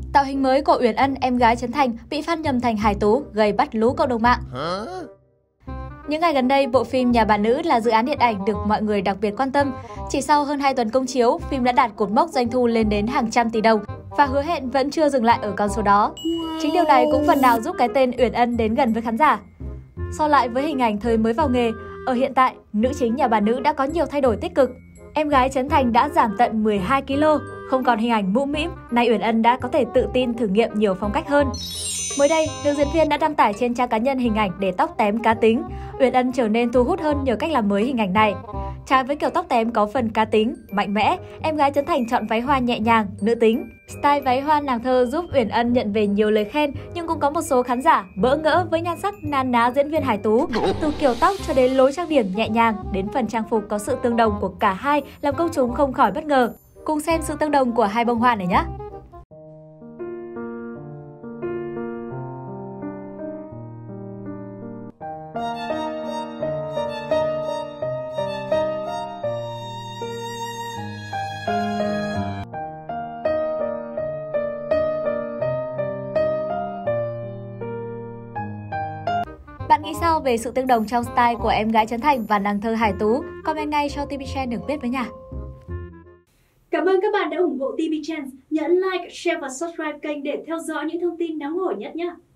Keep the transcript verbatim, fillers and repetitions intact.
Tạo hình mới của Uyển Ân, em gái Trấn Thành, bị fan nhầm thành Hải Tú, gây bắt lú cộng đồng mạng. Những ngày gần đây, bộ phim Nhà bà nữ là dự án điện ảnh được mọi người đặc biệt quan tâm. Chỉ sau hơn hai tuần công chiếu, phim đã đạt cột mốc doanh thu lên đến hàng trăm tỷ đồng và hứa hẹn vẫn chưa dừng lại ở con số đó. Chính điều này cũng phần nào giúp cái tên Uyển Ân đến gần với khán giả. So lại với hình ảnh thời mới vào nghề, ở hiện tại, nữ chính Nhà bà nữ đã có nhiều thay đổi tích cực. Em gái Trấn Thành đã giảm tận mười hai ki lô, không còn hình ảnh mũm mĩm, nay Uyển Ân đã có thể tự tin thử nghiệm nhiều phong cách hơn. Mới đây, nữ diễn viên đã đăng tải trên trang cá nhân hình ảnh để tóc tém cá tính. Uyển Ân trở nên thu hút hơn nhờ cách làm mới hình ảnh này. Trái với kiểu tóc tém có phần cá tính, mạnh mẽ, em gái Trấn Thành chọn váy hoa nhẹ nhàng, nữ tính. Style váy hoa nàng thơ giúp Uyển Ân nhận về nhiều lời khen, nhưng cũng có một số khán giả bỡ ngỡ với nhan sắc nan ná diễn viên Hải Tú. Từ kiểu tóc cho đến lối trang điểm nhẹ nhàng, đến phần trang phục có sự tương đồng của cả hai làm công chúng không khỏi bất ngờ. Cùng xem sự tương đồng của hai bông hoa này nhé! Bạn nghĩ sao về sự tương đồng trong style của em gái Trấn Thành và nàng thơ Hải Tú? Comment ngay cho ti vi Trend được biết với nha! Cảm ơn các bạn đã ủng hộ ti vi Trend. Nhấn like, share và subscribe kênh để theo dõi những thông tin nóng hổi nhất nhé!